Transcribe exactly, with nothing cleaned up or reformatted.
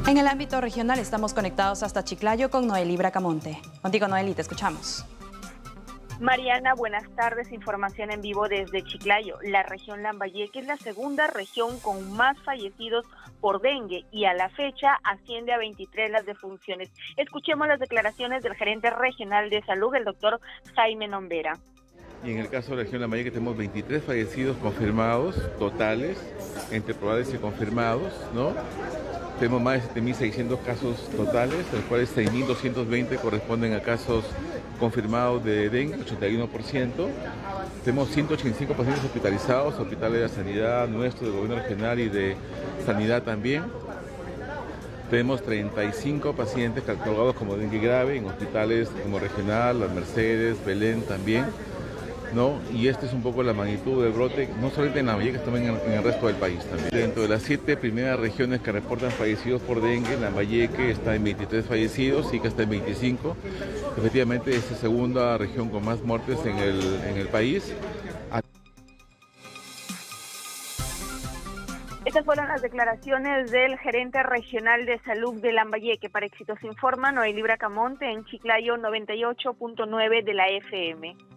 En el ámbito regional estamos conectados hasta Chiclayo con Noelí Bracamonte. Contigo, Noelí, te escuchamos. Mariana, buenas tardes. Información en vivo desde Chiclayo. La región Lambayeque es la segunda región con más fallecidos por dengue y a la fecha asciende a veintitrés las defunciones. Escuchemos las declaraciones del gerente regional de salud, el doctor Jaime Nombera. Y en el caso de la región Lambayeque tenemos veintitrés fallecidos confirmados, totales, entre probables y confirmados, ¿no? Tenemos más de siete mil seiscientos casos totales, de los cuales seis mil doscientos veinte corresponden a casos confirmados de dengue, ochenta y uno por ciento. Tenemos ciento ochenta y cinco pacientes hospitalizados, hospitales de la sanidad nuestro, del gobierno regional y de sanidad también. Tenemos treinta y cinco pacientes catalogados como dengue grave en hospitales como regional, Las Mercedes, Belén también, ¿no? Y esta es un poco la magnitud del brote, no solamente en Lambayeque, también en, en el resto del país también. Dentro de las siete primeras regiones que reportan fallecidos por dengue, Lambayeque está en veintitrés fallecidos, Ica está en veinticinco. Efectivamente, es la segunda región con más muertes en el, en el país. Estas fueron las declaraciones del gerente regional de salud de Lambayeque. Para Éxitos Informa, Noelí Bracamonte en Chiclayo noventa y ocho punto nueve de la F M.